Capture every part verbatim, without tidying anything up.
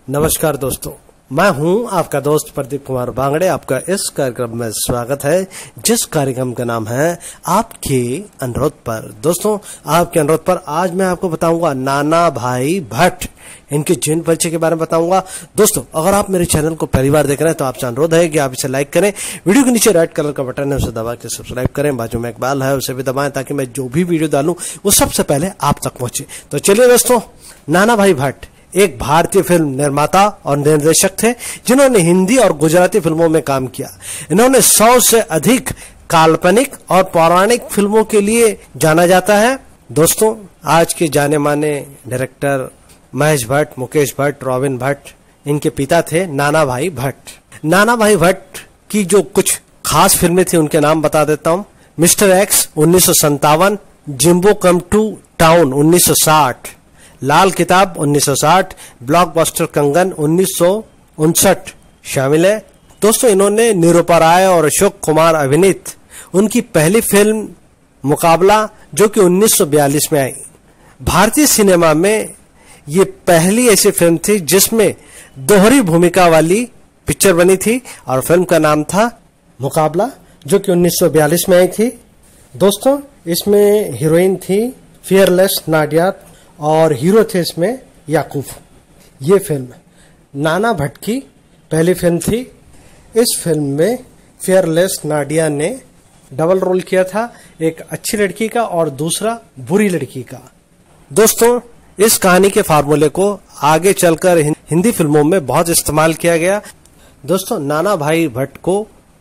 नमस्कार दोस्तों, मैं हूं आपका दोस्त प्रदीप कुमार बांगड़े। आपका इस कार्यक्रम में स्वागत है, जिस कार्यक्रम का नाम है आपके अनुरोध पर। दोस्तों, आपके अनुरोध पर आज मैं आपको बताऊंगा नाना भाई भट्ट, इनके जीवन परिचय के बारे में बताऊंगा। दोस्तों, अगर आप मेरे चैनल को पहली बार देख रहे हैं तो आपसे अनुरोध है कि आप इसे लाइक करें। वीडियो के नीचे रेड कलर का बटन है, उसे दबा के सब्सक्राइब करें। बाजू में एक बेल है, उसे भी दबाएं ताकि मैं जो भी वीडियो डालूं वो सबसे पहले आप तक पहुंचे। तो चलिए दोस्तों, नाना भाई भट्ट एक भारतीय फिल्म निर्माता और निर्देशक थे, जिन्होंने हिंदी और गुजराती फिल्मों में काम किया। इन्होंने सौ से अधिक काल्पनिक और पौराणिक फिल्मों के लिए जाना जाता है। दोस्तों, आज के जाने माने डायरेक्टर महेश भट्ट, मुकेश भट्ट, रॉबिन भट्ट, इनके पिता थे नाना भाई भट्ट। नाना भाई भट्ट की जो कुछ खास फिल्में थी उनके नाम बता देता हूँ। मिस्टर एक्स उन्नीस सौ संतावन, जिम्बो कम टू टाउन उन्नीस सौ साठ, लाल किताब उन्नीस सौ साठ, ब्लॉकबस्टर कंगन उन्नीस सौ उनसठ शामिल है। दोस्तों, इन्होंने निरूपा राय और अशोक कुमार अभिनीत उनकी पहली फिल्म मुकाबला, जो कि उन्नीस सौ बयालीस में आई। भारतीय सिनेमा में ये पहली ऐसी फिल्म थी जिसमें दोहरी भूमिका वाली पिक्चर बनी थी, और फिल्म का नाम था मुकाबला, जो कि उन्नीस सौ बयालीस में आई थी। दोस्तों, इसमें हीरोइन थी फियरलेस नाडिया और हीरो थे इसमें याकूब। ये फिल्म नाना भट्ट की पहली फिल्म थी। इस फिल्म में फियरलेस नाडिया ने डबल रोल किया था, एक अच्छी लड़की का और दूसरा बुरी लड़की का। दोस्तों, इस कहानी के फार्मूले को आगे चलकर हिंदी फिल्मों में बहुत इस्तेमाल किया गया। दोस्तों, नाना भाई भट्ट को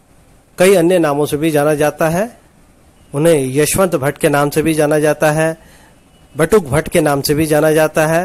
कई अन्य नामों से भी जाना जाता है। उन्हें यशवंत भट्ट के नाम से भी जाना जाता है, बटुक भट्ट के नाम से भी जाना जाता है।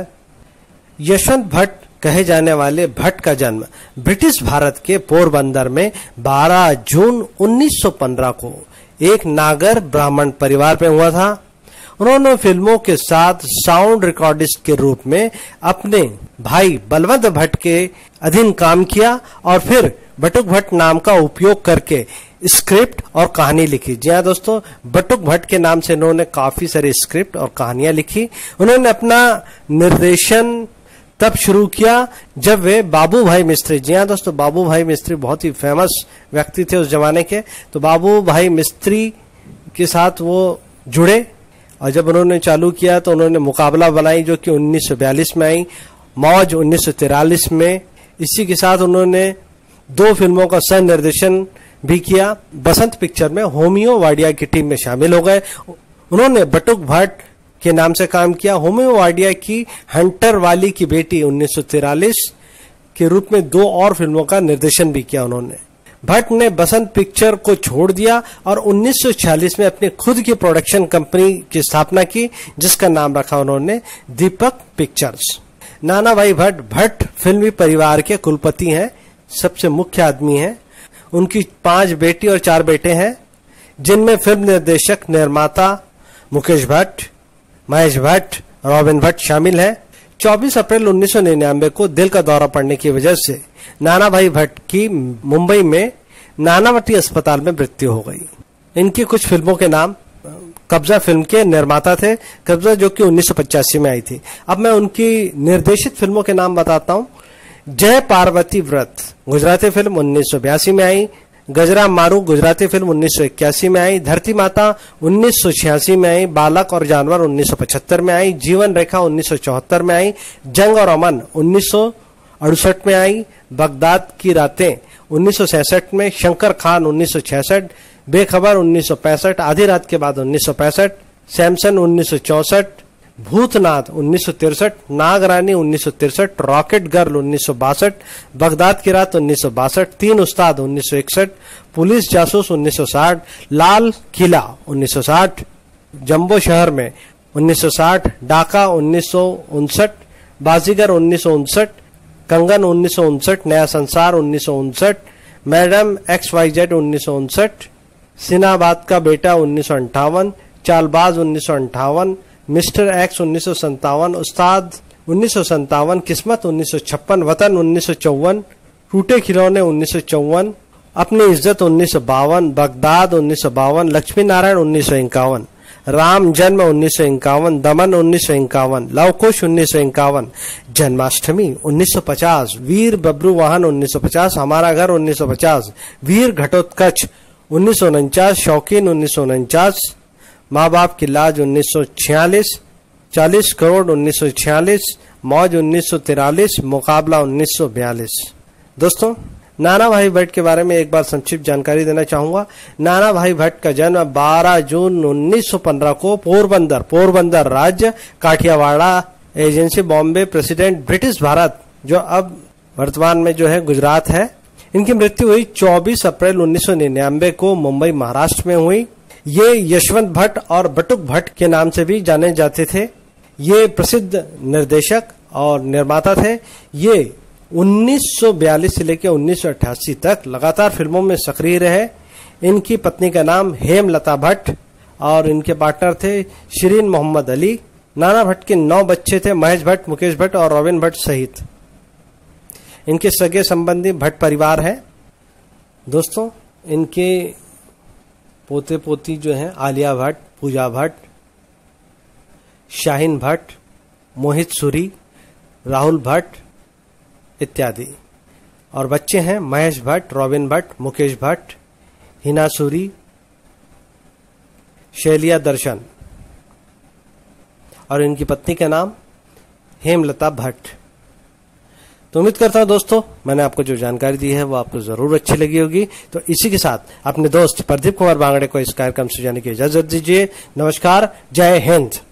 यशवंत भट्ट कहे जाने वाले भट्ट का जन्म ब्रिटिश भारत के पोरबंदर में बारह जून उन्नीस सौ पंद्रह को एक नागर ब्राह्मण परिवार में हुआ था। उन्होंने फिल्मों के साथ साउंड रिकॉर्डिस्ट के रूप में अपने भाई बलवंत भट्ट के अधीन काम किया और फिर बटुक भट्ट नाम का उपयोग करके स्क्रिप्ट और कहानी लिखी। जी हाँ दोस्तों, बटुक भट्ट के नाम से इन्होंने काफी सारी स्क्रिप्ट और कहानियां लिखी। उन्होंने अपना निर्देशन तब शुरू किया जब वे बाबू भाई मिस्त्री, जी हाँ दोस्तों, बाबू भाई मिस्त्री बहुत ही फेमस व्यक्ति थे उस जमाने के, तो बाबू भाई मिस्त्री के साथ वो जुड़े और जब उन्होंने चालू किया तो उन्होंने मुकाबला बनाई, जो कि उन्नीस सौ बयालीस में आई, मौज उन्नीस सौ तिरालीस में। इसी के साथ उन्होंने दो फिल्मों का सह निर्देशन भी किया। बसंत पिक्चर में होमियो वाडिया की टीम में शामिल हो गए। उन्होंने बटुक भट्ट के नाम से काम किया। होमियो वाडिया की हंटर वाली की बेटी उन्नीस सौ तिरालीस के रूप में दो और फिल्मों का निर्देशन भी किया उन्होंने। भट्ट ने बसंत पिक्चर को छोड़ दिया और उन्नीस सौ छियालीस में अपनी खुद की प्रोडक्शन कंपनी की स्थापना की, जिसका नाम रखा उन्होंने दीपक पिक्चर्स। नाना भाई भट्ट भट्ट फिल्मी परिवार के कुलपति हैं, सबसे मुख्य आदमी हैं। उनकी पांच बेटी और चार बेटे हैं, जिनमें फिल्म निर्देशक निर्माता मुकेश भट्ट, महेश भट्ट, रॉबिन भट्ट शामिल हैं। चौबीस अप्रैल उन्नीस सौ निन्यानवे को दिल का दौरा पड़ने की वजह से नाना भाई भट्ट की मुंबई में नानावती अस्पताल में मृत्यु हो गई। इनकी कुछ फिल्मों के नाम, कब्जा फिल्म के निर्माता थे, कब्जा जो कि उन्नीस सौ पचासी में आई थी। अब मैं उनकी निर्देशित फिल्मों के नाम बताता हूँ। जय पार्वती व्रत गुजराती फिल्म उन्नीस सौ बयासी में आई, गजरा मारू गुजराती फिल्म उन्नीस सौ इक्यासी में आई, धरती माता उन्नीस सौ छियासी में आई, बालक और जानवर उन्नीस सौ पचहत्तर में आई, जीवन रेखा उन्नीस सौ चौहत्तर में आई, जंग और अमन उन्नीस सौ अड़सठ में आई, बगदाद की रातें उन्नीस सौ सैंसठ में, शंकर खान उन्नीस सौ छियासठ, बेखबर उन्नीस सौ पैंसठ, आधी रात के बाद उन्नीस सौ पैंसठ, सैमसन उन्नीस सौ चौसठ, भूतनाथ उन्नीस सौ तिरसठ, नागरानी उन्नीस सौ तिरसठ, रॉकेट गर्ल उन्नीस सौ बासठ, बगदाद की रात उन्नीस सौ बासठ, तीन उस्ताद उन्नीस सौ इकसठ, पुलिस जासूस उन्नीस सौ साठ, लाल किला उन्नीस सौ साठ, जम्बो शहर में उन्नीस सौ साठ, डाका उन्नीस सौ उनसठ, बाजीगर उन्नीस सौ उनसठ, कंगन उन्नीस सौ उनसठ, नया संसार उन्नीस सौ उनसठ, मैडम एक्स वाई जेड उन्नीस सौ उनसठ, सिनाबाद का बेटा उन्नीस सौ अंठावन, चालबाज उन्नीस सौ अंठावन, मिस्टर एक्स उन्नीस सौ संतावन, उस्ताद उन्नीस सौ संतावन, किस्मत उन्नीस सौ छप्पन, वतन उन्नीस सौ चौवन, टूटे खिलौने उन्नीस सौ चौवन, अपनी इज्जत उन्नीस सौ बावन, बगदाद उन्नीस सौ बावन, लक्ष्मी नारायण उन्नीस सौ इक्यावन। राम जन्म उन्नीस सौ इक्यावन, दमन उन्नीस सौ इक्यावन, लवकुश उन्नीस सौ इक्यावन, जन्माष्टमी उन्नीस सौ पचास, वीर बब्रू वाहन उन्नीस सौ पचास, हमारा घर उन्नीस सौ पचास, वीर घटोत्कच उन्नीस सौ उनचास, शौकीन उन्नीस सौ उनचास, माँ बाप की लाज उन्नीस सौ छियालीस, चालीस करोड़ उन्नीस सौ छियालीस, मौज उन्नीस सौ तिरालीस, मुकाबला उन्नीस सौ बयालीस। दोस्तों, नाना भाई भट्ट के बारे में एक बार संक्षिप्त जानकारी देना चाहूंगा। नाना भाई भट्ट का जन्म बारह जून उन्नीस सौ पंद्रह को पोरबंदर पोरबंदर राज्य, Kathiawar agency, Bombay, president, British Bharat, जो अब वर्तमान में जो है गुजरात है। इनकी मृत्यु हुई चौबीस अप्रैल उन्नीस सौ निन्यानवे को मुंबई महाराष्ट्र में हुई। ये यशवंत भट्ट और बटुक भट्ट के नाम से भी जाने जाते थे। ये प्रसिद्ध निर्देशक और निर्माता थे। ये उन्नीस सौ बयालीस से लेकर उन्नीस सौ अट्ठासी तक लगातार फिल्मों में सक्रिय रहे। इनकी पत्नी का नाम हेमलता भट्ट और इनके पार्टनर थे शिरीन मोहम्मद अली। नाना भट्ट के नौ बच्चे थे, महेश भट्ट, मुकेश भट्ट और रॉबिन भट्ट सहित। इनके सगे संबंधी भट्ट परिवार है। दोस्तों, इनके पोते पोती जो हैं आलिया भट्ट, पूजा भट्ट, शाहीन भट्ट, मोहित सूरी, राहुल भट्ट इत्यादि। और बच्चे हैं महेश भट्ट, रॉबिन भट्ट, मुकेश भट्ट, हिना सूरी, शैलिया दर्शन और इनकी पत्नी का नाम हेमलता भट्ट। तो उम्मीद करता हूं दोस्तों, मैंने आपको जो जानकारी दी है वो आपको जरूर अच्छी लगी होगी। तो इसी के साथ अपने दोस्त प्रदीप कुमार बांगड़े को इस कार्यक्रम से जाने की इजाजत दीजिए। नमस्कार, जय हिंद।